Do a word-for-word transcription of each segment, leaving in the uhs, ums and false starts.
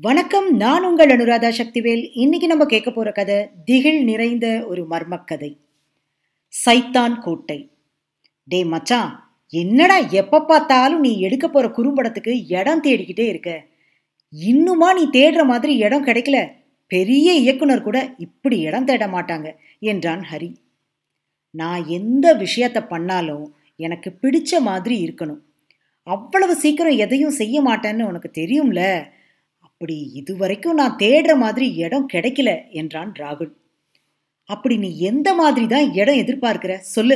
வணக்கம். நான் உங்கள் அனுராதா சக்திவேல். இன்னைக்கு நம்ம கேட்க போற கதை திகில் நிறைந்த ஒரு மர்மக் கதை. சைத்தான் கோட்டை. டே மச்சான், என்னடா எப்ப பார்த்தாலும் நீ எடுக்க போற குறும்படத்துக்கு இடம் தேடிக்கிட்டே இருக்க? இன்னுமா நீ தேடுற மாதிரி இடம் கிடைக்கல? பெரிய இயக்குனர் கூட இப்படி இடம் தேட மாட்டாங்க என்றான் ஹரி. நான் எந்த விஷயத்த பண்ணாலும் எனக்கு பிடிச்ச மாதிரி இருக்கணும். அவ்வளவு சீக்கிரம் எதையும் செய்ய மாட்டேன்னு உனக்கு தெரியும்ல. அப்படி இதுவரைக்கும் நான் தேடுற மாதிரி இடம் கிடைக்கல என்றான் ராகுல். அப்படி நீ எந்த மாதிரி தான் இடம் எதிர்பார்க்கிற சொல்லு.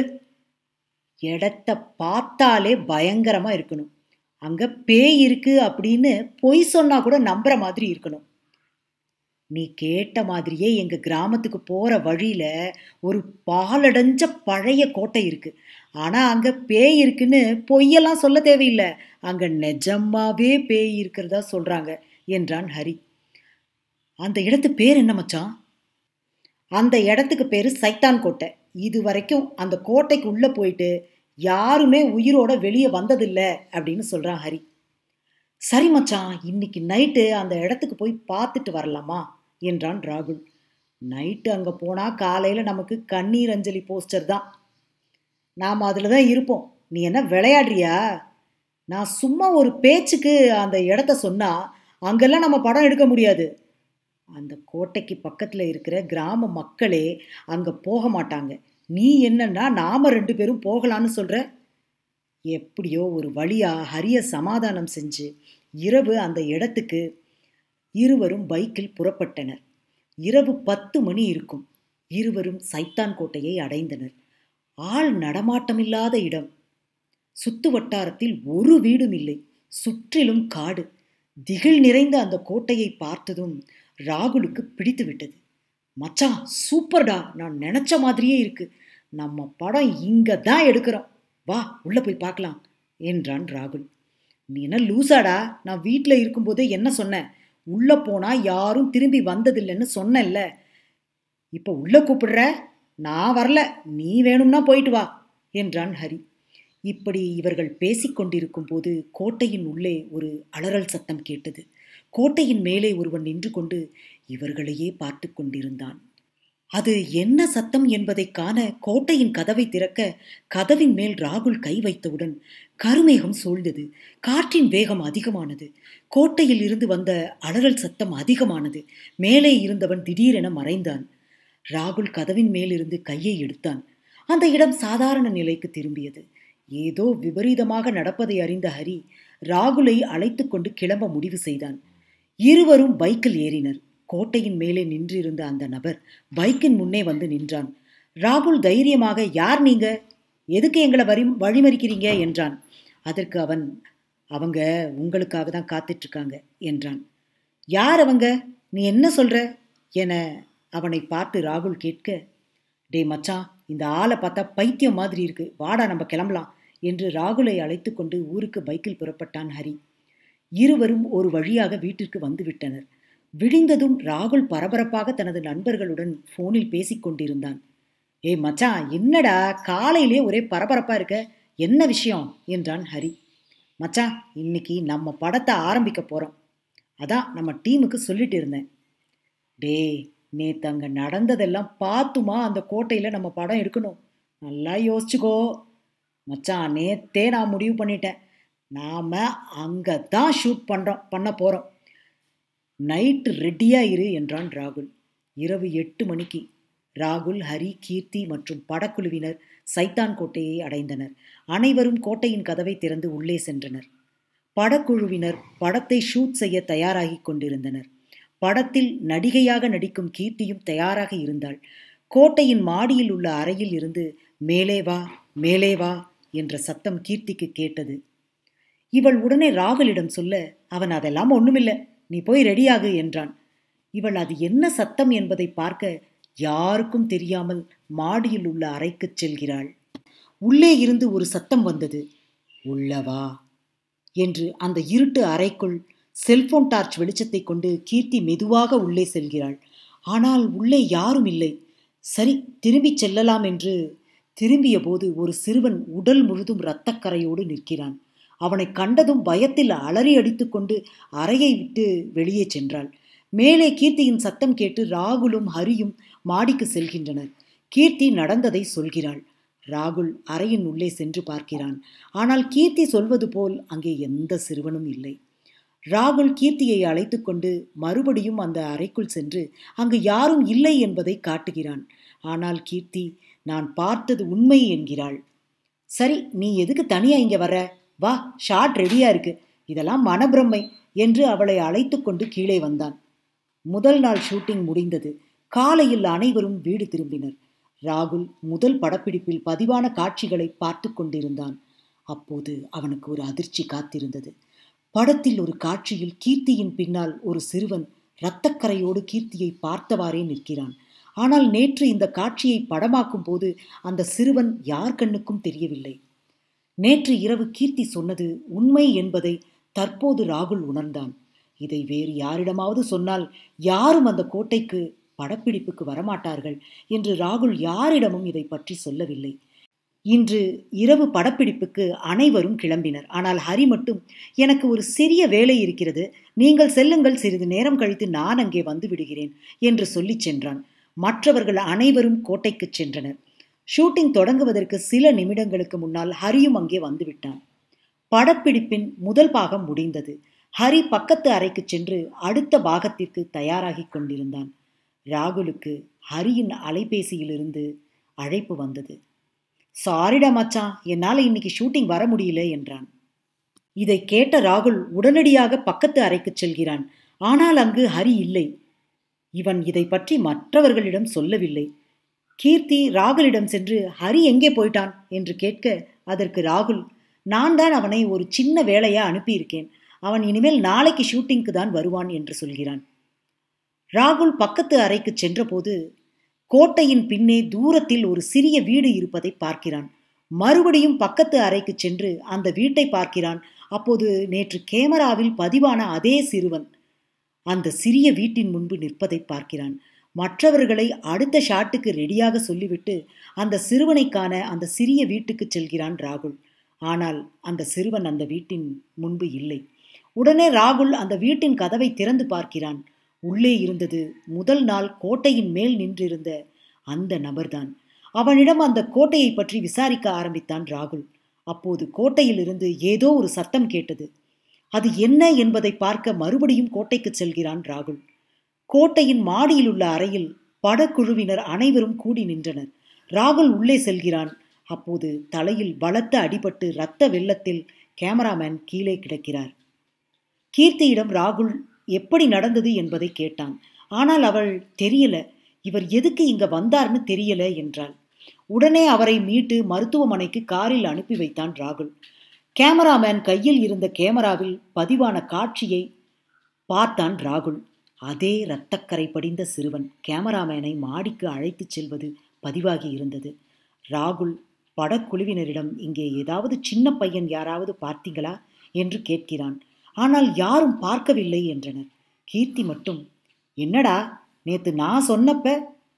இடத்த பார்த்தாலே பயங்கரமா இருக்கணும். அங்க பேய் இருக்கு அப்படின்னு பொய் சொன்னா கூட நம்புற மாதிரி இருக்கணும். நீ கேட்ட மாதிரியே எங்க கிராமத்துக்கு போற வழியில ஒரு பாலடைஞ்ச பழைய கோட்டை இருக்கு. ஆனா அங்க பேய் இருக்குன்னு பொய்யெல்லாம் சொல்ல தேவையில்லை. அங்க நிஜமாவே பேய் இருக்கிறதா சொல்றாங்க என்றான் ஹரி. அந்த இடத்து பேர் என்ன மச்சான்? அந்த இடத்துக்கு பேரு சைத்தான் கோட்டை. இது வரைக்கும் அந்த கோட்டைக்கு உள்ள போயிட்டு யாருமே உயிரோட வெளியே வந்ததில்ல அப்படின்னு சொல்றான் ஹரி. சரி மச்சான், இன்னைக்கு நைட்டு அந்த இடத்துக்கு போய் பார்த்துட்டு வரலாமா என்றான் ராகுல். நைட்டு அங்க போனா காலையில நமக்கு கண்ணீர் அஞ்சலி போஸ்டர் தான். நாம அதுலதான் இருப்போம். நீ என்ன விளையாடுறியா? நான் சும்மா ஒரு பேச்சுக்கு அந்த இடத்த சொன்னா அங்கெல்லாம் நம்ம படம் எடுக்க முடியாது. அந்த கோட்டைக்கு பக்கத்துல இருக்கிற கிராம மக்களே அங்க போக மாட்டாங்க. நீ என்னன்னா நாம ரெண்டு பேரும் போகலான்னு சொல்ற? எப்படியோ ஒரு வழியா ஹரிய சமாதானம் செஞ்சு இரவு அந்த இடத்துக்கு இருவரும் பைக்கில் புறப்பட்டனர். இரவு பத்து மணி இருக்கும். இருவரும் சைத்தான் கோட்டையை அடைந்தனர். ஆள் நடமாட்டமில்லாத இடம். சுத்து வட்டாரத்தில் ஒரு வீடும் இல்லை. சுற்றிலும் காடு. திகில் நிறைந்த அந்த கோட்டையை பார்த்ததும் ராகுலுக்கு பிடித்து விட்டது. மச்சான் சூப்பர்டா, நான் நினைச்ச மாதிரியே இருக்கு. நம்ம படம் இங்க தான் எடுக்கிறோம். வா உள்ள போய் பார்க்கலாம் என்றான் ராகுல். நீ என்ன லூசாடா? நான் வீட்டில் இருக்கும்போதே என்ன சொன்னேன்? உள்ள போனா யாரும் திரும்பி வந்ததில்லைன்னு சொன்னேன்ல. இப்ப உள்ள கூப்பிடுற? நான் வரல, நீ வேணும்னா போயிட்டு வா என்றான் ஹரி. இப்படி இவர்கள் பேசிக்கொண்டிருக்கும் போது கோட்டையின் உள்ளே ஒரு அலறல் சத்தம் கேட்டது. கோட்டையின் மேலே ஒருவன் நின்று கொண்டு இவர்களையே பார்த்து கொண்டிருந்தான். அது என்ன சத்தம் என்பதை காண கோட்டையின் கதவை திறக்க கதவின் மேல் ராகுல் கை வைத்தவுடன் கருமேகம் சூழ்ந்தது. காற்றின் வேகம் அதிகமானது. கோட்டையில் இருந்து வந்த அலறல் சத்தம் அதிகமானது. மேலே இருந்தவன் திடீரென மறைந்தான். ராகுல் கதவின் மேலிருந்து கையை எடுத்தான். அந்த இடம் சாதாரண நிலைக்கு திரும்பியது. ஏதோ விபரீதமாக நடப்பதை அறிந்த ஹரி ராகுலை அழைத்து கொண்டு கிளம்ப முடிவு செய்தான். இருவரும் பைக்கில் ஏறினர். கோட்டையின் மேலே நின்றிருந்த அந்த நபர் பைக்கின் முன்னே வந்து நின்றான். ராகுல் தைரியமாக, யார் நீங்க? எதுக்கு எங்களை வரி வழிமறிக்கிறீங்க என்றான். அதற்கு அவன், அவங்க உங்களுக்காக தான் காத்துட்டு இருக்காங்க என்றான். யார் அவங்க? நீ என்ன சொல்ற என அவனை பார்த்து ராகுல் கேட்க, டே மச்சான், இந்த ஆளை பார்த்தா பைத்தியம் மாதிரி இருக்கு, வாடா நம்ம கிளம்பலாம் என்று ராகுலை அழைத்து கொண்டு ஊருக்கு பைக்கில் புறப்பட்டான் ஹரி. இருவரும் ஒரு வழியாக வீட்டிற்கு வந்து விட்டனர். விடிந்ததும் ராகுல் பரபரப்பாக தனது நண்பர்களுடன் போனில் பேசிக் கொண்டிருந்தான். ஏ மச்சான், என்னடா காலையிலே ஒரே பரபரப்பா இருக்க, என்ன விஷயம் என்றான் ஹரி. மச்சான், இன்னைக்கு நம்ம படத்தை ஆரம்பிக்க போறோம். அதான் நம்ம டீமுக்கு சொல்லிட்டு இருந்தேன். டே, நேத்து அங்க நடந்ததெல்லாம் பார்த்துமா அந்த கோட்டையில நம்ம படம் எடுக்கணும். நல்லா யோசிச்சுக்கோ மச்சான். நேத்தே நான் முடிவு பண்ணிட்டேன். நாம அங்கதான் ஷூட் பண்றோம் பண்ண போறோம். நைட்டு ரெடியா இரு என்றான் ராகுல். இரவு எட்டு மணிக்கு ராகுல், ஹரி, கீர்த்தி மற்றும் படக்குழுவினர் சைத்தான் கோட்டையை அடைந்தனர். அனைவரும் கோட்டையின் கதவை திறந்து உள்ளே சென்றனர். படக்குழுவினர் படத்தை ஷூட் செய்ய தயாராகி கொண்டிருந்தனர். படத்தில் நடிகையாக நடிக்கும் கீர்த்தியும் தயாராக இருந்தாள். கோட்டையின் மாடியில் உள்ள அறையில் இருந்து மேலே வா மேலே வா என்ற சத்தம் கீர்த்திக்கு கேட்டது. இவள் உடனே ராகுலிடம் சொல்ல, அவன் அதெல்லாம் ஒண்ணுமில்லை, நீ போய் ரெடியாகு என்றான். இவள் அது என்ன சத்தம் என்பதை பார்க்க யாருக்கும் தெரியாமல் மாடியில் உள்ள அறைக்கு செல்கிறாள். உள்ளே இருந்து ஒரு சத்தம் வந்தது. உள்ளவா என்று. அந்த இருட்டு அறைக்குள் செல்போன் டார்ச் வெளிச்சத்தை கொண்டு கீர்த்தி மெதுவாக உள்ளே செல்கிறாள். ஆனால் உள்ளே யாரும் இல்லை. சரி, திரும்பி செல்லலாம் என்று திரும்பிய போது ஒரு சிறுவன் உடல் முழுதும் இரத்தக்கரையோடு நிற்கிறான். அவனை கண்டதும் பயத்தில் அலறி அடித்துக்கொண்டு அறையை விட்டு வெளியே சென்றாள். மேலே கீர்த்தியின் சத்தம் கேட்டு ராகுலும் ஹரியும் மாடிக்கு செல்கின்றனர். கீர்த்தி நடந்ததை சொல்கிறாள். ராகுல் அறையின் உள்ளே சென்று பார்க்கிறான். ஆனால் கீர்த்தி சொல்வது போல் அங்கே எந்த சிறுவனும் இல்லை. ராகுல் கீர்த்தியை அழைத்து கொண்டு மறுபடியும் அந்த அறைக்குள் சென்று அங்கு யாரும் இல்லை என்பதை காட்டுகிறான். ஆனால் கீர்த்தி நான் பார்த்தது உண்மை என்கிறாள். சரி, நீ எதுக்கு தனியா இங்க வர? வா, ஷாட் ரெடியா இருக்கு. இதெல்லாம் மனப்பிரமை என்று அவளை அழைத்து கொண்டு கீழே வந்தான். முதல் நாள் ஷூட்டிங் முடிந்தது. காலையில் அனைவரும் வீடு திரும்பினர். ராகுல் முதல் படப்பிடிப்பில் பதிவான காட்சிகளை பார்த்து கொண்டிருந்தான். அப்போது அவனுக்கு ஒரு அதிர்ச்சி காத்திருந்தது. படத்தில் ஒரு காட்சியில் கீர்த்தியின் பின்னால் ஒரு சிறுவன் இரத்தக்கரையோடு கீர்த்தியை பார்த்தவாறே நிற்கிறான். ஆனால் நேற்று இந்த காட்சியை படமாக்கும் போது அந்த சிறுவன் யார் கண்ணுக்கும் தெரியவில்லை. நேற்று இரவு கீர்த்தி சொன்னது உண்மை என்பதை தற்போது ராகுல் உணர்ந்தான். இதை வேறு யாரிடமாவது சொன்னால் யாரும் அந்த கோட்டைக்கு படப்பிடிப்புக்கு வரமாட்டார்கள் என்று ராகுல் யாரிடமும் இதை பற்றி சொல்லவில்லை. இன்று இரவு படப்பிடிப்புக்கு அனைவரும் கிளம்பினர். ஆனால் ஹரி மட்டும், எனக்கு ஒரு சிறிய வேலை இருக்கிறது, நீங்கள் செல்லுங்கள், சிறிது நேரம் கழித்து நான் அங்கே வந்து விடுகிறேன் என்று சொல்லி சென்றான். மற்றவர்கள் அனைவரும் கோட்டைக்கு சென்றனர். ஷூட்டிங் தொடங்குவதற்கு சில நிமிடங்களுக்கு முன்னால் ஹரியும் அங்கே வந்துவிட்டான். படப்பிடிப்பின் முதல் பாகம் முடிந்தது. ஹரி பக்கத்து அறைக்கு சென்று அடுத்த பாகத்திற்கு தயாராகி கொண்டிருந்தான். ராகுலுக்கு ஹரியின் அலைபேசியிலிருந்து அழைப்பு வந்தது. சாரிடா மச்சான், என்னால் இன்னைக்கு ஷூட்டிங் வர முடியல என்றான். இதை கேட்ட ராகுல் உடனடியாக பக்கத்து அறைக்கு செல்கிறான். ஆனால் அங்கு ஹரி இல்லை. இவன் இதை பற்றி மற்றவர்களிடம் சொல்லவில்லை. கீர்த்தி ராகுலிடம் சென்று ஹரி எங்கே போயிட்டான் என்று கேட்க, அதற்கு ராகுல், நான் தான் அவனை ஒரு சின்ன வேலையா அனுப்பியிருக்கேன், அவன் இனிமேல் நாளைக்கு ஷூட்டிங்க்கு தான் வருவான் என்று சொல்கிறான். ராகுல் பக்கத்து அறைக்கு சென்றபோது கோட்டையின் பின்னே தூரத்தில் ஒரு சிறிய வீடு இருப்பதை பார்க்கிறான். மறுபடியும் பக்கத்து அறைக்கு சென்று அந்த வீட்டை பார்க்கிறான். அப்போது நேற்று கேமராவில் பதிவான அதே சிறுவன் அந்த சிறிய வீட்டின் முன்பு நிற்பதை பார்க்கிறான். மற்றவர்களை அடுத்த ஷாட்டுக்கு ரெடியாக சொல்லிவிட்டு அந்த சிறுவனை காண அந்த சிறிய வீட்டுக்கு செல்கிறான் ராகுல். ஆனால் அந்த சிறுவன் அந்த வீட்டின் முன்பு இல்லை. உடனே ராகுல் அந்த வீட்டின் கதவை திறந்து பார்க்கிறான். உள்ளே இருந்தது முதல் நாள் கோட்டையின் மேல் நின்றிருந்த அந்த நபர்தான். அவனிடம் அந்த கோட்டையை பற்றி விசாரிக்க ஆரம்பித்தான் ராகுல். அப்போது கோட்டையிலிருந்து ஏதோ ஒரு சத்தம் கேட்டது. அது என்ன என்பதை பார்க்க மறுபடியும் கோட்டைக்கு செல்கிறான் ராகுல். கோட்டையின் மாடியில் உள்ள அறையில் படக்குழுவினர் அனைவரும் கூடி நின்றனர். ராகுல் உள்ளே செல்கிறான். அப்போது தலையில் பலத்த அடிபட்டு இரத்த வெள்ளத்தில் கேமராமேன் கீழே கிடக்கிறார். கீர்த்தியிடம் ராகுல் எப்படி நடந்தது என்பதை கேட்டான். ஆனால் அவள் தெரியல, இவர் எதுக்கு இங்க வந்தார்னு தெரியல என்றாள். உடனே அவரை மீட்டு மருத்துவமனைக்கு காரில் அனுப்பி வைத்தான் ராகுல். கேமராமேன் கையில் இருந்த கேமராவில் பதிவான காட்சியை பார்த்தான் ராகுல். அதே இரத்தக்கரை படிந்த சிறுவன் கேமராமேனை மாடிக்கு அழைத்து செல்வது பதிவாகி இருந்தது. ராகுல் படக்குழுவினரிடம், இங்கே ஏதாவது சின்ன பையன் யாராவது பார்த்தீங்களா என்று கேட்கிறான். ஆனால் யாரும் பார்க்கவில்லை என்றனர். கீர்த்தி மட்டும், என்னடா நேத்து நான் சொன்னப்ப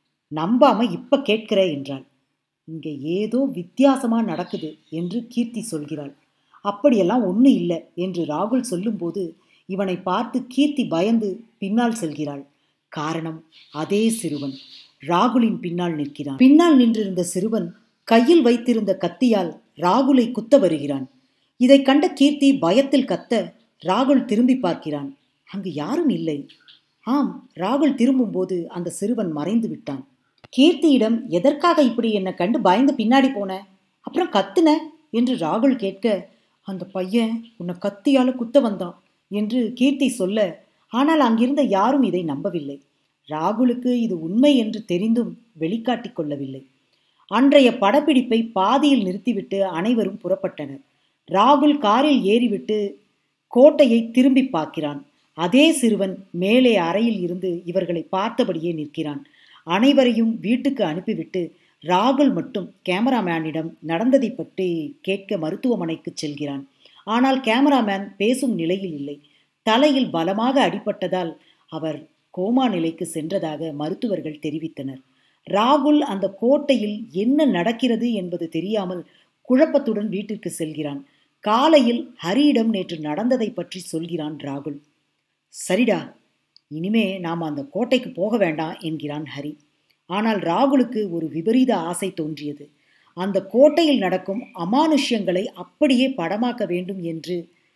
நம்பாம இப்ப கேட்கிற என்றாள். இங்கே ஏதோ வித்தியாசமா நடக்குது என்று கீர்த்தி சொல்கிறாள். அப்படியெல்லாம் ஒன்றும் இல்லை என்று ராகுல் சொல்லும்போது இவனை பார்த்து கீர்த்தி பயந்து பின்னால் செல்கிறாள். காரணம், அதே சிறுவன் ராகுலின் பின்னால் நிற்கிறான். பின்னால் நின்றிருந்த சிறுவன் கையில் வைத்திருந்த கத்தியால் ராகுலை குத்த வருகிறான். இதை கண்ட கீர்த்தி பயத்தில் கத்த ராகுல் திரும்பி பார்க்கிறான். அங்கு யாரும் இல்லை. ஆம், ராகுல் திரும்பும்போது அந்த சிறுவன் மறைந்து விட்டான். கீர்த்தியிடம், எதற்காக இப்படி என்னை கண்டு பயந்து பின்னாடி போன, அப்புறம் கத்துன என்று ராகுல் கேட்க, அந்த பையன் உன்னை கத்தியால குத்த வந்தான் என்று கீர்த்தி சொல்ல, ஆனால் அங்கிருந்த யாரும் இதை நம்பவில்லை. ராகுலுக்கு இது உண்மை என்று தெரிந்தும் வெளிக்காட்டி கொள்ளவில்லை. அன்றைய படப்பிடிப்பை பாதியில் நிறுத்திவிட்டு அனைவரும் புறப்பட்டனர். ராகுல் காரில் ஏறிவிட்டு கோட்டையை திரும்பி பார்க்கிறான். அதே சிறுவன் மேலே அறையில் இருந்து இவர்களை பார்த்தபடியே நிற்கிறான். அனைவரையும் வீட்டுக்கு அனுப்பிவிட்டு ராகுல் மட்டும் கேமராமேனிடம் நடந்ததை பற்றி கேட்க மருத்துவமனைக்கு செல்கிறான். ஆனால் கேமராமேன் பேசும் நிலையில் இல்லை. தலையில் பலமாக அடிபட்டதால் அவர் கோமா நிலைக்கு சென்றதாக மருத்துவர்கள் தெரிவித்தனர். ராகுல் அந்த கோட்டையில் என்ன நடக்கிறது என்பது தெரியாமல் குழப்பத்துடன் வீட்டிற்கு செல்கிறான். காலையில் ஹரியிடம் நேற்று நடந்ததை பற்றி சொல்கிறான் ராகுல். சரிடா, இனிமே நாம் அந்த கோட்டைக்கு போக வேண்டாம் என்கிறான் ஹரி. ஆனால் ராகுலுக்கு ஒரு விபரீத ஆசை தோன்றியது. அந்த கோட்டையில் நடக்கும் அமானுஷ்யங்களை அப்படியே படமாக்க வேண்டும் என்று.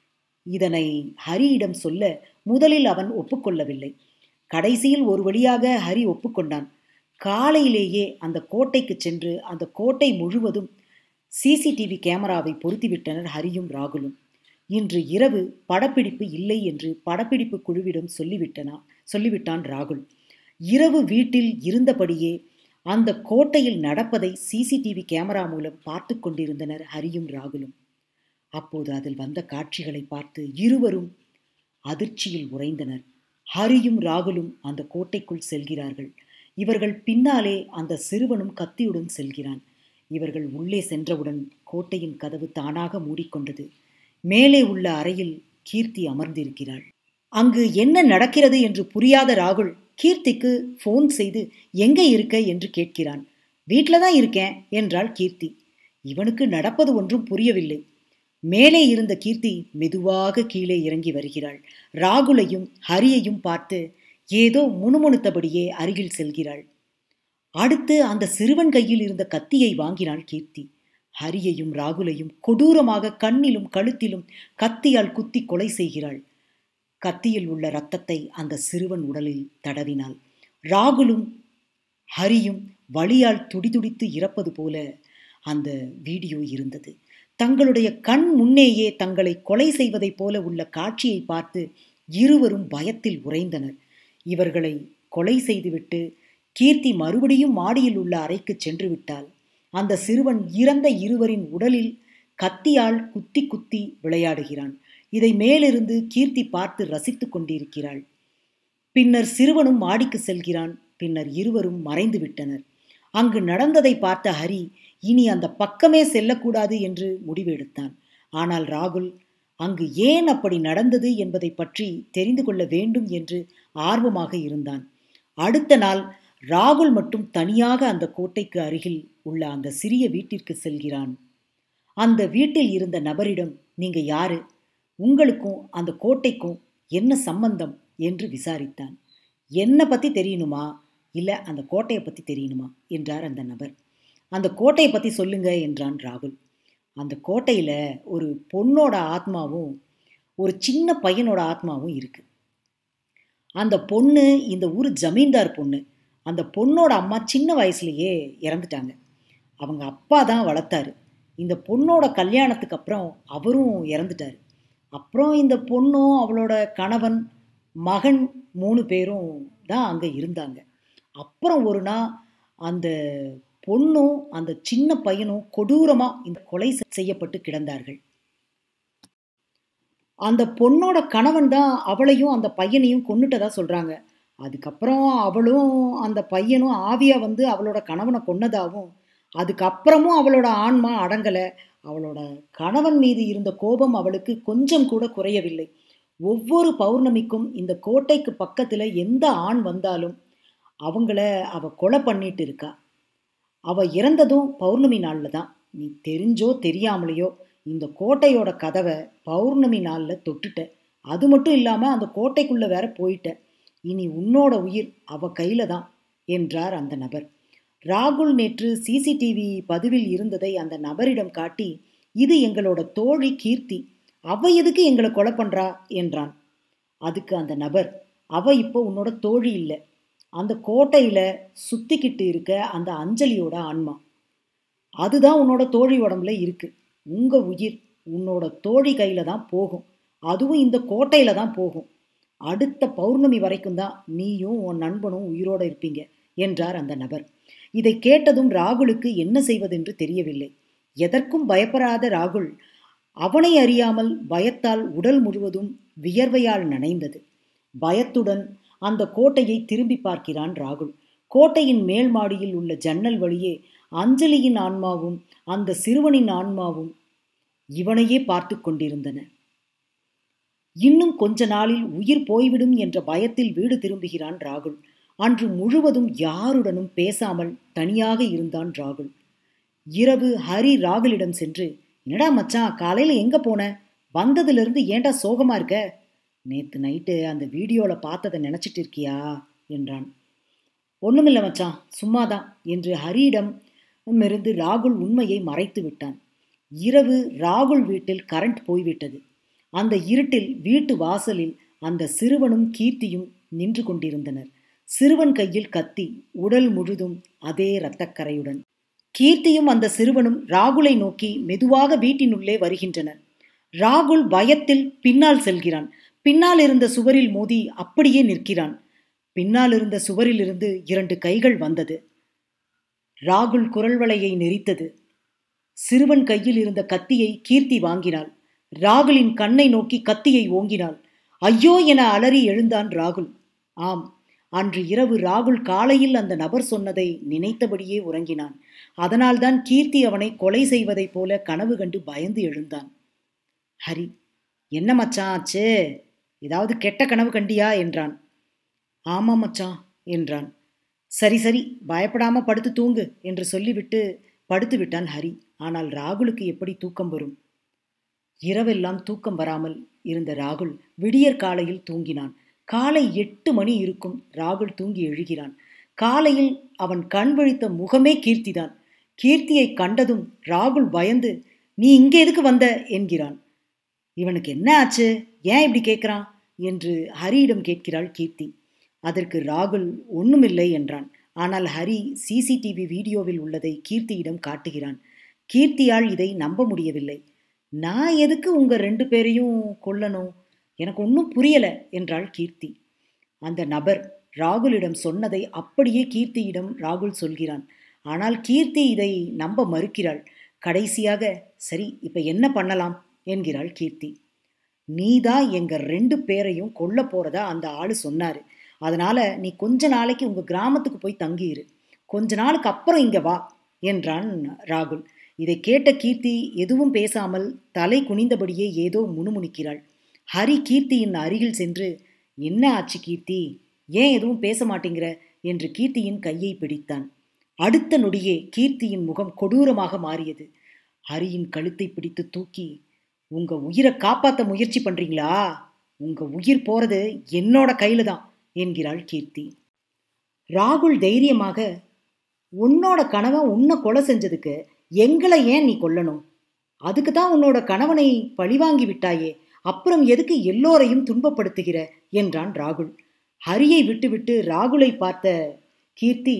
இதனை ஹரியிடம் சொல்ல முதலில் அவன் ஒப்புக்கொள்ளவில்லை. கடைசியில் ஒரு வழியாக ஹரி ஒப்புக்கொண்டான். காலையிலேயே அந்த கோட்டைக்கு சென்று அந்த கோட்டை முழுவதும் சிசிடிவி கேமராவை பொருத்திவிட்டனர் ஹரியும் ராகுலும். இன்று இரவு படப்பிடிப்பு இல்லை என்று படப்பிடிப்பு குழுவிடம் சொல்லிவிட்டனா சொல்லிவிட்டான் ராகுல். இரவு வீட்டில் இருந்தபடியே அந்த கோட்டையில் நடப்பதை சிசிடிவி கேமரா மூலம் பார்த்து கொண்டிருந்தனர் ஹரியும் ராகுலும். அப்போது அதில் வந்த காட்சிகளை பார்த்து இருவரும் அதிர்ச்சியில் உறைந்தனர். ஹரியும் ராகுலும் அந்த கோட்டைக்குள் செல்கிறார்கள். இவர்கள் பின்னாலே அந்த சிறுவனும் கத்தியுடன் செல்கிறான். இவர்கள் உள்ளே சென்றவுடன் கோட்டையின் கதவு தானாக மூடிக்கொண்டது. மேலே உள்ள அறையில் கீர்த்தி அமர்ந்திருக்கிறாள். அங்கு என்ன நடக்கிறது என்று புரியாத ராகுல் கீர்த்திக்கு போன் செய்து எங்க இருக்க என்று கேட்கிறான். வீட்டில தான் இருக்கேன் என்றாள் கீர்த்தி. இவனுக்கு நடப்பது ஒன்றும் புரியவில்லை. மேலே இருந்த கீர்த்தி மெதுவாக கீழே இறங்கி வருகிறாள். ராகுலையும் ஹரியையும் பார்த்து ஏதோ முணுமுணுத்தபடியே அருகில் செல்கிறாள். அடுத்து அந்த சிறுவன் கையில் இருந்த கத்தியை வாங்கினாள் கீர்த்தி. ஹரியையும் ராகுலையும் கொடூரமாக கண்ணிலும் கழுத்திலும் கத்தியால் குத்தி கொலை செய்கிறாள். கத்தியில் உள்ள இரத்தத்தை அந்த சிறுவன் உடலில் தடவினாள். ராகுலும் ஹரியும் வலியால் துடிதுடித்து இறப்பது போல அந்த வீடியோ இருந்தது. தங்களுடைய கண் முன்னேயே தங்களை கொலை செய்வதைப் போல உள்ள காட்சியை பார்த்து இருவரும் பயத்தில் உறைந்தனர். இவர்களை கொலை செய்துவிட்டு கீர்த்தி மறுபடியும் மாடியில் உள்ள அறைக்கு சென்று விட்டாள். அந்த சிறுவன் இறந்த இருவரின் உடலில் கத்தியால் குத்தி குத்தி விளையாடுகிறான். இதை மேலிருந்து கீர்த்தி பார்த்து ரசித்து கொண்டிருக்கிறாள். பின்னர் சிறுவனும் மாடிக்கு செல்கிறான். பின்னர் இருவரும் மறைந்து விட்டனர். அங்கு நடந்ததை பார்த்த ஹரி இனி அந்த பக்கமே செல்லக்கூடாது என்று முடிவெடுத்தான். ஆனால் ராகுல் அங்கு ஏன் அப்படி நடந்தது என்பதை பற்றி தெரிந்து கொள்ள வேண்டும் என்று ஆர்வமாக இருந்தான். அடுத்த நாள் ராகுல் மட்டும் தனியாக அந்த கோட்டைக்கு அருகில் உள்ள அந்த சிறிய வீட்டிற்கு செல்கிறான். அந்த வீட்டில் இருந்த நபரிடம், நீங்க யாரு, உங்களுக்கும் அந்த கோட்டைக்கும் என்ன சம்பந்தம் என்று விசாரித்தான். என்ன பத்தி தெரியணுமா இல்ல அந்த கோட்டையை பத்தி தெரியணுமா என்றார் அந்த நபர். அந்த கோட்டையை பத்தி சொல்லுங்க என்றான் ராகுல். அந்த கோட்டையில ஒரு பொண்ணோட ஆத்மாவும் ஒரு சின்ன பையனோட ஆத்மாவும் இருக்கு. அந்த பொண்ணு இந்த ஊர் ஜமீன்தார் பொண்ணு. அந்த பொண்ணோட அம்மா சின்ன வயசுலயே இறந்துட்டாங்க. அவங்க அப்பா தான் வளர்த்தாரு. இந்த பொண்ணோட கல்யாணத்துக்கு அப்புறம் அவரும் இறந்துட்டாரு. அப்புறம் இந்த பொண்ணும் அவளோட கணவன் மகன் மூணு பேரும் தான் அங்கே இருந்தாங்க. அப்புறம் ஒரு நாள் அந்த பொண்ணும் அந்த சின்ன பையனும் கொடூரமாக இந்த கொலை செய்யப்பட்டு கிடந்தார்கள். அந்த பொண்ணோட கணவன் தான் அவளையும் அந்த பையனையும் கொன்னுட்டதா சொல்கிறாங்க. அதுக்கப்புறம் அவளும் அந்த பையனும் ஆவியா வந்து அவளோட கணவனை கொன்னதாகவும், அதுக்கப்புறமும் அவளோட ஆன்மா அடங்கலை. அவளோட கணவன் மீது இருந்த கோபம் அவளுக்கு கொஞ்சம் கூட குறையவில்லை. ஒவ்வொரு பௌர்ணமிக்கும் இந்த கோட்டைக்கு பக்கத்தில் எந்த ஆண் வந்தாலும் அவங்கள அவ கொலை பண்ணிட்டு இருக்கா. அவ இறந்ததும் பௌர்ணமி நாளில் தான். நீ தெரிஞ்சோ தெரியாமலையோ இந்த கோட்டையோட கதவை பௌர்ணமி நாளில் தொட்டுட்ட. அது மட்டும் இல்லாமல் அந்த கோட்டைக்குள்ளே வேற போயிட்ட. இனி உன்னோட உயிர் அவ கையில தான் என்றார் அந்த நபர். ராகுல் நேற்று சிசிடிவி பதிவில் இருந்ததை அந்த நபரிடம் காட்டி, இது எங்களோட தோழி கீர்த்தி, அவ எதுக்கு எங்களை கொலை பண்றா என்றான். அதுக்கு அந்த நபர், அவ இப்போ உன்னோட தோழி இல்லை, அந்த கோட்டையில சுத்திக்கிட்டு இருக்க அந்த அஞ்சலியோட ஆன்மா, அதுதான் உன்னோட தோழி உடம்புல இருக்கு. உங்க உயிர் உன்னோட தோழி கையில தான் போகும். அதுவும் இந்த கோட்டையில தான் போகும். அடுத்த பௌர்ணமி வரைக்கும் தான் நீயும் உன் நண்பனும் உயிரோட இருப்பீங்க என்றார் அந்த நபர். இதை கேட்டதும் ராகுலுக்கு என்ன செய்வதென்று தெரியவில்லை. எதற்கும் பயப்படாத ராகுல் அவனை அறியாமல் பயத்தால் உடல் முழுவதும் வியர்வையால் நனைந்தது. பயத்துடன் அந்த கோட்டையை திரும்பி பார்க்கிறான் ராகுல். கோட்டையின் மேல் மாடியில் உள்ள ஜன்னல் வழியே அஞ்சலியின் ஆன்மாவும் அந்த சிறுவனின் ஆன்மாவும் இவனையே பார்த்து கொண்டிருந்தன. இன்னும் கொஞ்ச நாளில் உயிர் போய்விடும் என்ற பயத்தில் வீடு திரும்புகிறான் ராகுல். அன்று முழுவதும் யாருடனும் பேசாமல் தனியாக இருந்தான் ராகுல். இரவு ஹரி ராகுலிடம் சென்று, என்னடா மச்சான், காலையில் எங்கே போன? வந்ததுலேருந்து ஏன்டா சோகமாக இருக்க? நேற்று நைட்டு அந்த வீடியோவில் பார்த்ததை நினச்சிட்டு இருக்கியா என்றான். ஒன்றுமில்ல மச்சான், சும்மாதான் என்று ஹரியிடம் இருந்து ராகுல் உண்மையை மறைத்து விட்டான். இரவு ராகுல் வீட்டில் கரண்ட் போய்விட்டது. அந்த இருட்டில் வீட்டு வாசலில் அந்த சிறுவனும் கீர்த்தியும் நின்று கொண்டிருந்தனர். சிறுவன் கையில் கத்தி, உடல் முழுதும் அதே இரத்தக்கரையுடன். கீர்த்தியும் அந்த சிறுவனும் ராகுலை நோக்கி மெதுவாக வீட்டினுள்ளே வருகின்றனர். ராகுல் பயத்தில் பின்னால் செல்கிறான். பின்னால் இருந்த சுவரில் மோதி அப்படியே நிற்கிறான். பின்னால் இருந்த சுவரிலிருந்து இரண்டு கைகள் வந்தது. ராகுல் குரல் வளையை நெரித்தது. சிறுவன் கையில் இருந்த கத்தியை கீர்த்தி வாங்கினாள். ராகுலின் கண்ணை நோக்கி கத்தியை ஓங்கினாள். ஐயோ என அலறி எழுந்தான் ராகுல். ஆம், அன்று இரவு ராகுல் காலையில் அந்த நபர் சொன்னதை நினைத்தபடியே உறங்கினான். அதனால்தான் கீர்த்தி அவனை கொலை செய்வதைப் போல கனவு கண்டு பயந்து எழுந்தான். ஹரி, என்ன மச்சான் ஆச்சு? ஏதாவது கெட்ட கனவு கண்டியா என்றான். ஆமாம் மச்சான் என்றான். சரி சரி, பயப்படாம படுத்து தூங்கு என்று சொல்லிவிட்டு படுத்து விட்டான் ஹரி. ஆனால் ராகுலுக்கு எப்படி தூக்கம் வரும்? இரவெல்லாம் தூக்கம் வராமல் இருந்த ராகுல் விடியற் காலையில் தூங்கினான். காலை எட்டு மணி இருக்கும். ராகுல் தூங்கி எழுகிறான். காலையில் அவன் கண் விழித்த முகமே கீர்த்திதான். கீர்த்தியை கண்டதும் ராகுல் பயந்து, நீ இங்கே எதுக்கு வந்த என்கிறான். இவனுக்கு என்ன ஆச்சு, ஏன் இப்படி கேட்கிறான் என்று ஹரியிடம் கேட்கிறாள் கீர்த்தி. அதற்கு ராகுல் ஒண்ணுமில்லை என்றான். ஆனால் ஹரி சிசிடிவி வீடியோவில் உள்ளதை கீர்த்தியிடம் காட்டுகிறான். கீர்த்தியால் இதை நம்ப முடியவில்லை. நான் எதுக்கு உங்க ரெண்டு பேரையும் கொல்லணும்? எனக்கு ஒன்றும் புரியல என்றாள் கீர்த்தி. அந்த நபர் ராகுலிடம் சொன்னதை அப்படியே கீர்த்தியிடம் ராகுல் சொல்கிறான். ஆனால் கீர்த்தி இதை நம்ப மறுக்கிறாள். கடைசியாக, சரி இப்ப என்ன பண்ணலாம் என்கிறாள் கீர்த்தி. நீதான் எங்க ரெண்டு பேரையும் கொல்ல போறதா அந்த ஆளு சொன்னாரு. அதனால நீ கொஞ்ச நாளைக்கு உங்க கிராமத்துக்கு போய் தங்கியிரு. கொஞ்ச நாளுக்கு அப்புறம் இங்க வா என்றான் ராகுல். இதை கேட்ட கீர்த்தி எதுவும் பேசாமல் தலை குனிந்தபடியே ஏதோ முணுமுணுக்கிறாள். ஹரி கீர்த்தியின் அருகில் சென்று, என்ன ஆச்சு கீர்த்தி, ஏன் எதுவும் பேச மாட்டேங்கிற என்று கீர்த்தியின் கையை பிடித்தான். அடுத்த நொடியே கீர்த்தியின் முகம் கொடூரமாக மாறியது. ஹரியின் கழுத்தை பிடித்து தூக்கி, உங்க உயிரை காப்பாற்ற முயற்சி பண்றீங்களா? உங்க உயிர் போறது என்னோட கையில தான் என்கிறாள் கீர்த்தி. ராகுல் தைரியமாக, உன்னோட கணவன் உன்னை கொலை செஞ்சதுக்கு எங்களை ஏன் நீ கொல்லணும்? அதுக்கு தான் உன்னோட கணவனை பழிவாங்கி விட்டாயே, அப்புறம் எதுக்கு எல்லோரையும் துன்பப்படுத்துகிற என்றான் ராகுல். ஹரியை விட்டுவிட்டு ராகுலை பார்த்த கீர்த்தி,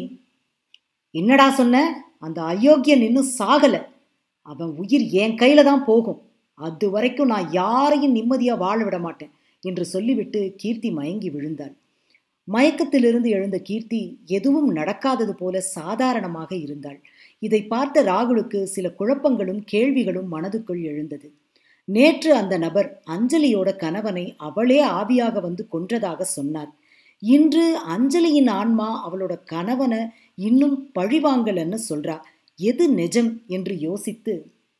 என்னடா சொன்ன? அந்த அயோக்கியன் இன்னும் சாகல. அவன் உயிர் என் கையில தான் போகும். அது வரைக்கும் நான் யாரையும் நிம்மதியா வாழ விட மாட்டேன் என்று சொல்லிவிட்டு கீர்த்தி மயங்கி விழுந்தாள். மயக்கத்திலிருந்து எழுந்த கீர்த்தி எதுவும் நடக்காதது போல சாதாரணமாக இருந்தாள். இதை பார்த்த ராகுலுக்கு சில குழப்பங்களும் கேள்விகளும் மனதுக்குள் எழுந்தது. நேற்று அந்த நபர் அஞ்சலியோட கணவனை அவளே ஆவியாக வந்து கொன்றதாக சொன்னார். இன்று அஞ்சலியின் ஆன்மா அவளோட கணவனை இன்னும் பழிவாங்கலன்னு சொல்றா. எது நிஜம் என்று யோசித்து,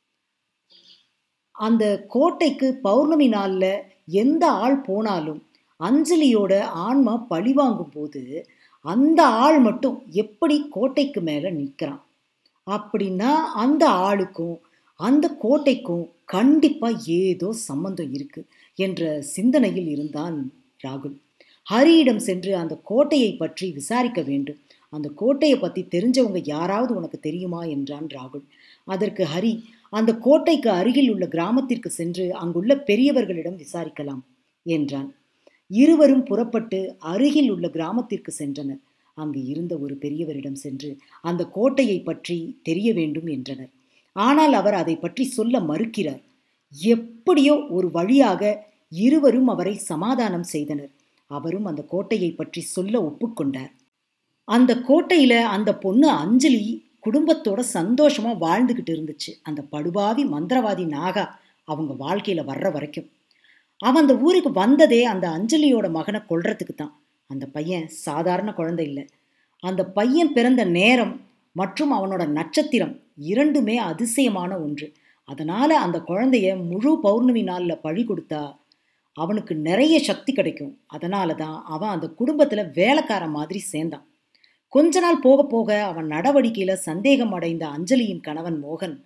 அந்த கோட்டைக்கு பௌர்ணமி நாள்ல எந்த ஆள் போனாலும் அஞ்சலியோட ஆன்மா பழிவாங்கும் போது அந்த ஆள் மட்டும் எப்படி கோட்டைக்கு மேல நிற்கிறான்? அப்படின்னா அந்த ஆளுக்கும் அந்த கோட்டைக்கும் கண்டிப்பா ஏதோ சம்பந்தம் இருக்கு என்ற சிந்தனையில் இருந்தான் ராகுல். ஹரியிடம் சென்று அந்த கோட்டையை பற்றி விசாரிக்க வேண்டும். அந்த கோட்டையை பற்றி தெரிஞ்சவங்க யாராவது உனக்கு தெரியுமா என்றான் ராகுல். அதற்கு ஹரி, அந்த கோட்டைக்கு அருகில் உள்ள கிராமத்திற்கு சென்று அங்குள்ள பெரியவர்களிடம் விசாரிக்கலாம் என்றான். இருவரும் புறப்பட்டு அருகில் உள்ள கிராமத்திற்கு சென்றனர். அங்கு இருந்த ஒரு பெரியவரிடம் சென்று அந்த கோட்டையை பற்றி தெரிய வேண்டும் என்றனர். ஆனால் அவர் அதை பற்றி சொல்ல மறுக்கிறார். எப்படியோ ஒரு வழியாக இருவரும் அவரை சமாதானம் செய்தனர். அவரும் அந்த கோட்டையை பற்றி சொல்ல ஒப்புக்கொண்டார். அந்த கோட்டையில அந்த பொண்ணு அஞ்சலி குடும்பத்தோட சந்தோஷமா வாழ்ந்துகிட்டு இருந்துச்சு. அந்த படுபாவி மந்திரவாதி நாகா அவங்க வாழ்க்கையில வர்ற வரைக்கும். அவன் அந்த ஊருக்கு வந்ததே அந்த அஞ்சலியோட மகனை கொல்றதுக்கு தான். அந்த பையன் சாதாரண குழந்தை இல்லை. அந்த பையன் பிறந்த நேரம் மற்றும் அவனோட நட்சத்திரம் இரண்டுமே அதிசயமான ஒன்று. அதனால அந்த குழந்தைய முழு பௌர்ணமி நாள்ல பழி கொடுத்தா அவனுக்கு நிறைய சக்தி கிடைக்கும். அதனால தான் அவன் அந்த குடும்பத்துல வேலைக்கார மாதிரி சேர்ந்தான். கொஞ்ச நாள் போக போக அவன் நடவடிக்கையில சந்தேகம் அடைந்த அஞ்சலியின் கணவன் மோகன்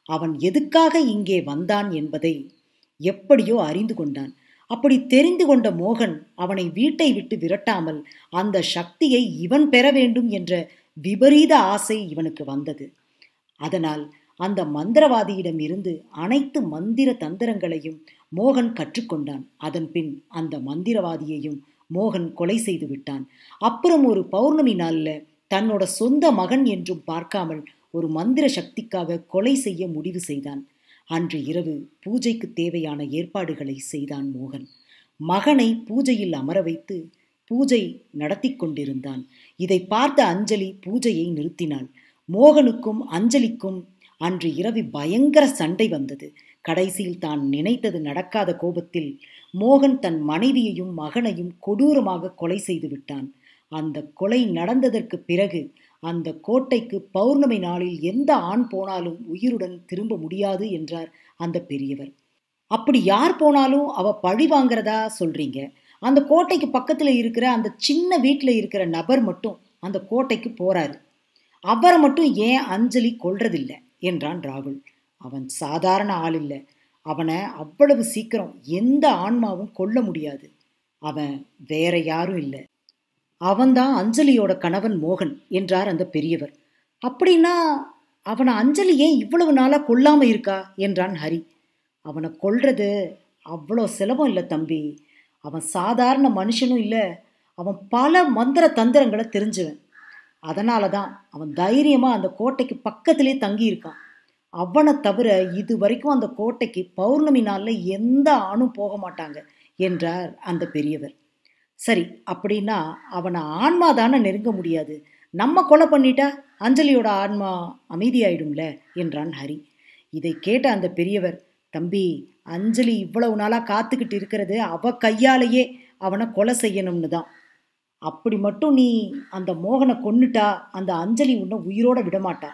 அவன் எதுக்காக இங்கே வந்தான் என்பதை எப்படியோ அறிந்து கொண்டான். அப்படி தெரிந்து கொண்ட மோகன் அவனை வீட்டை விட்டு விரட்டாமல் அந்த சக்தியை இவன் பெற வேண்டும் என்ற விபரீத ஆசை இவனுக்கு வந்தது. அதனால் அந்த மந்திரவாதியிடம் இருந்து அனைத்து மந்திர தந்திரங்களையும் மோகன் கற்றுக்கொண்டான். அதன் பின் அந்த மந்திரவாதியையும் மோகன் கொலை செய்து விட்டான். அப்புறம் ஒரு பௌர்ணமி நாள்ல தன்னோட சொந்த மகன் என்றும் பார்க்காமல் ஒரு மந்திர சக்திக்காக கொலை செய்ய முடிவு செய்தான். அன்று இரவு பூஜைக்கு தேவையான ஏற்பாடுகளை செய்தான் மோகன். மகனை பூஜையில் அமர வைத்து பூஜை நடத்தி கொண்டிருந்தான். இதை பார்த்த அஞ்சலி பூஜையை நிறுத்தினாள். மோகனுக்கும் அஞ்சலிக்கும் அன்று இரவு பயங்கர சண்டை வந்தது. கடைசியில் தான் நினைத்தது நடக்காத கோபத்தில் மோகன் தன் மனைவியையும் மகனையும் கொடூரமாக கொலை செய்து விட்டான். அந்த கொலை நடந்ததற்கு பிறகு அந்த கோட்டைக்கு பௌர்ணமி நாளில் எந்த ஆண் போனாலும் உயிருடன் திரும்ப முடியாது என்றார் அந்த பெரியவர். அப்படி யார் போனாலும் அவ பழி வாங்கிறதா சொல்றீங்க? அந்த கோட்டைக்கு பக்கத்துல இருக்கிற அந்த சின்ன வீட்டுல இருக்கிற நபர் மட்டும் அந்த கோட்டைக்கு போறாரு. அவரை மட்டும் ஏன் அஞ்சலி கொல்றதில்லை என்றான் ராகுல். அவன் சாதாரண ஆள் இல்லை. அவனை அவ்வளவு சீக்கிரம் எந்த ஆன்மாவும் கொல்ல முடியாது. அவன் வேற யாரும் இல்லை. அவன்தான் அஞ்சலியோட கணவன் மோகன் என்றார் அந்த பெரியவர். அப்படின்னா அவனை அஞ்சலி ஏன் இவ்வளவு நாளா கொல்லாம இருக்கா என்றான் ஹரி. அவனை கொல்றது அவ்வளோ சுலபம் இல்லை தம்பி. அவன் சாதாரண மனுஷனும் இல்லை. அவன் பல மந்திர தந்திரங்களை தெரிஞ்சவன். அதனால தான் அவன் தைரியமா அந்த கோட்டைக்கு பக்கத்திலே தங்கி இருக்கான். அவனை தவிர இது வரைக்கும் அந்த கோட்டைக்கு பௌர்ணமி நாள்ல எந்த ஆணும் போக மாட்டாங்க என்றார் அந்த பெரியவர். சரி, அப்படின்னா அவனை ஆன்மா தானே நெருங்க முடியாது. நம்ம கொலை பண்ணிட்டா அஞ்சலியோட ஆன்மா அமைதியாயிடும்ல என்றான் ஹரி. இதை கேட்ட அந்த பெரியவர், தம்பி, அஞ்சலி இவ்வளவு நாளா காத்துக்கிட்டு இருக்கிறது அவ கையாலேயே அவனை கொலை செய்யணும்னு தான். அப்படி மட்டும் நீ அந்த மோகனை கொன்னுட்டா அந்த அஞ்சலி உன்னை உயிரோட விடமாட்டா.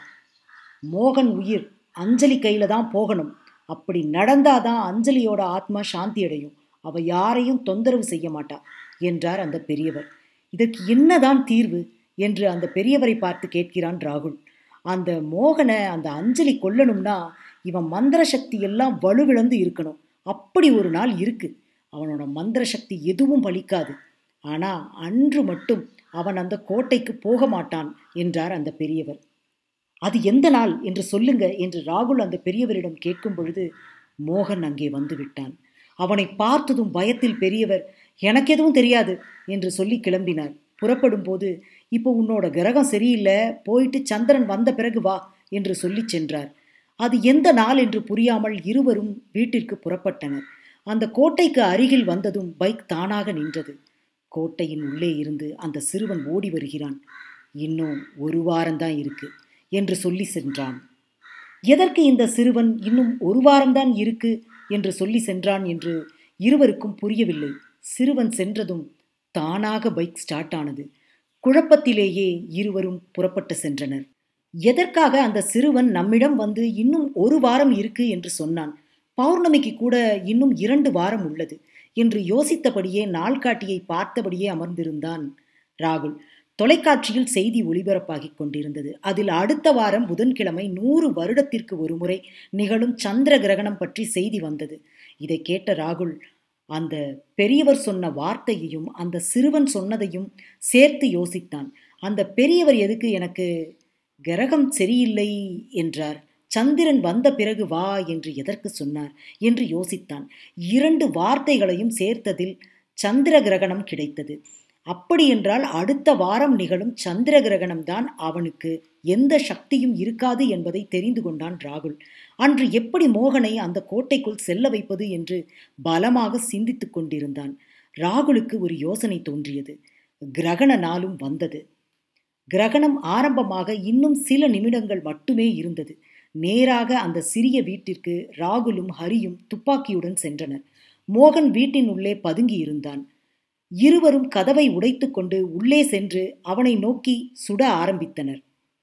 மோகன் உயிர் அஞ்சலி கையில தான் போகணும். அப்படி நடந்தாதான் அஞ்சலியோட ஆத்மா சாந்தி அடையும். அவ யாரையும் தொந்தரவு செய்ய மாட்டா என்றார் அந்த பெரியவர். இதற்கு என்னதான் தீர்வு என்று அந்த பெரியவரை பார்த்து கேட்கிறான் ராகுல். அந்த மோகனை அந்த அஞ்சலி கொல்லணும்னா இவன் மந்திர சக்தி எல்லாம் வலுவிழந்து இருக்கணும். அப்படி ஒரு நாள் இருக்கு. அவனோட மந்திர சக்தி எதுவும் பலிக்காது. ஆனா அன்று மட்டும் அவன் அந்த கோட்டைக்கு போக மாட்டான் என்றார் அந்த பெரியவர். அது எந்த நாள் என்று சொல்லுங்க என்று ராகுல் அந்த பெரியவரிடம் கேட்கும் பொழுது மோகன் அங்கே வந்து விட்டான். அவனை பார்த்ததும் பயத்தில் பெரியவர், எனக்கு எதுவும் தெரியாது என்று சொல்லி கிளம்பினார். புறப்படும் போது, இப்போ உன்னோட கிரகம் சரியில்லை, போயிட்டு சந்திரன் வந்த பிறகு வா என்று சொல்லி சென்றார். அது எந்த நாள் என்று புரியாமல் இருவரும் வீட்டிற்கு புறப்பட்டனர். அந்த கோட்டைக்கு அருகில் வந்ததும் பைக் தானாக நின்றது. கோட்டையின் உள்ளே இருந்து அந்த சிறுவன் ஓடி வருகிறான். இன்னும் ஒரு வாரம்தான் இருக்கு என்று சொல்லி சென்றான். எதற்கு இந்த சிறுவன் இன்னும் ஒரு வாரம்தான் இருக்கு என்று சொல்லி சென்றான் என்று இருவருக்கும் புரியவில்லை. சிறுவன் சென்றதும் தானாக பைக் ஸ்டார்ட் ஆனது. குழப்பத்திலேயே இருவரும் புறப்பட்டு சென்றனர். எதற்காக அந்த சிறுவன் நம்மிடம் வந்து இன்னும் ஒரு வாரம் இருக்கு என்று சொன்னான்? பௌர்ணமிக்கு கூட இன்னும் இரண்டு வாரம் உள்ளது என்று யோசித்தபடியே நாள்காட்டியை பார்த்தபடியே அமர்ந்திருந்தான் ராகுல். தொலைக்காட்சியில் செய்தி ஒளிபரப்பாகிக் கொண்டிருந்தது. அதில் அடுத்த வாரம் புதன்கிழமை நூறு வருடத்திற்கு ஒரு முறை நிகழும் சந்திர கிரகணம் பற்றி செய்தி வந்தது. இதை கேட்ட ராகுல் அந்த பெரியவர் சொன்ன வார்த்தையையும் அந்த சிறுவன் சொன்னதையும் சேர்த்து யோசித்தான். அந்த பெரியவர் எதுக்கு எனக்கு கிரகம் சரியில்லை என்றார்? சந்திரன் வந்த பிறகு வா என்று எதற்கு சொன்னார் என்று யோசித்தான். இரண்டு வார்த்தைகளையும் சேர்த்ததில் சந்திர கிரகணம் கிடைத்தது. அப்படி என்றால் அடுத்த வாரம் நிகழும் சந்திர கிரகணம் தான் அவனுக்கு எந்த சக்தியும் இருக்காது என்பதை தெரிந்து கொண்டான் ராகுல். அன்று எப்படி மோகனை அந்த கோட்டைக்குள் செல்ல வைப்பது என்று பலமாக சிந்தித்துக் கொண்டிருந்தான். ராகுலுக்கு ஒரு யோசனை தோன்றியது. கிரகண நாளும் வந்தது. கிரகணம் ஆரம்பமாக இன்னும் சில நிமிடங்கள் மட்டுமே இருந்தது. நேராக அந்த சிறிய வீட்டிற்கு ராகுலும் ஹரியும் துப்பாக்கியுடன் சென்றனர். மோகன் வீட்டின் உள்ளே பதுங்கி இருந்தான். இருவரும் கதவை உடைத்துக்கொண்டு உள்ளே சென்று அவனை நோக்கி சுட ஆரம்பித்தனர்.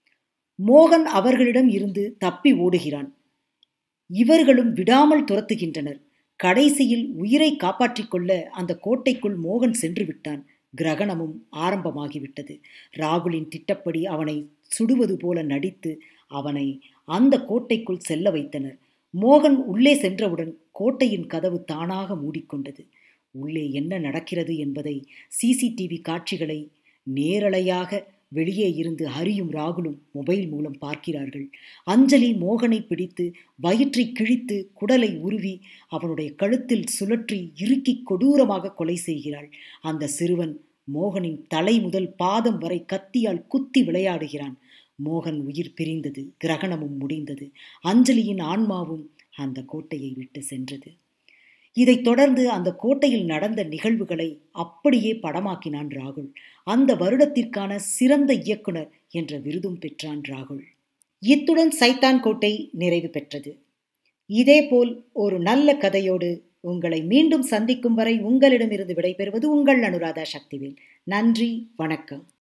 மோகன் அவர்களிடம் இருந்து தப்பி ஓடுகிறான். இவர்களும் விடாமல் துரத்துகின்றனர். கடைசியில் உயிரை காப்பாற்றிக் கொள்ள அந்த கோட்டைக்குள் மோகன் சென்று விட்டான். கிரகணமும் ஆரம்பமாகிவிட்டது. ராகுலின் திட்டப்படி அவனை சுடுவது போல நடித்து அவனை அந்த கோட்டைக்குள் செல்ல வைத்தனர். மோகன் உள்ளே சென்றவுடன் கோட்டையின் கதவு தானாக மூடிக்கொண்டது. உள்ளே என்ன நடக்கிறது என்பதை சிசிடிவி காட்சிகளை நேரலையாக வெளியே இருந்து ஹரியும் ராகுலும் மொபைல் மூலம் பார்க்கிறார்கள். அஞ்சலி மோகனை பிடித்து வயிற்றை கிழித்து குடலை உருவி அவனுடைய கழுத்தில் சுழற்றி இறுக்கி கொடூரமாக கொலை செய்கிறாள். அந்த சிறுவன் மோகனின் தலை முதல் பாதம் வரை கத்தியால் குத்தி விளையாடுகிறான். மோகன் உயிர் பிரிந்தது. கிரகணமும் முடிந்தது. அஞ்சலியின் ஆன்மாவும் அந்த கோட்டையை விட்டு சென்றது. இதைத் தொடர்ந்து அந்த கோட்டையில் நடந்த நிகழ்வுகளை அப்படியே படமாக்கினான் ராகுல். அந்த வருடத்திற்கான சிறந்த இயக்குனர் என்ற விருதும் பெற்றான் ராகுல். இத்துடன் சைத்தான் கோட்டை நிறைவு பெற்றது. இதேபோல் ஒரு நல்ல கதையோடு உங்களை மீண்டும் சந்திக்கும் வரை உங்களிடமிருந்து விடைபெறுவது உங்கள் அனுராதா சக்திவேல். நன்றி, வணக்கம்.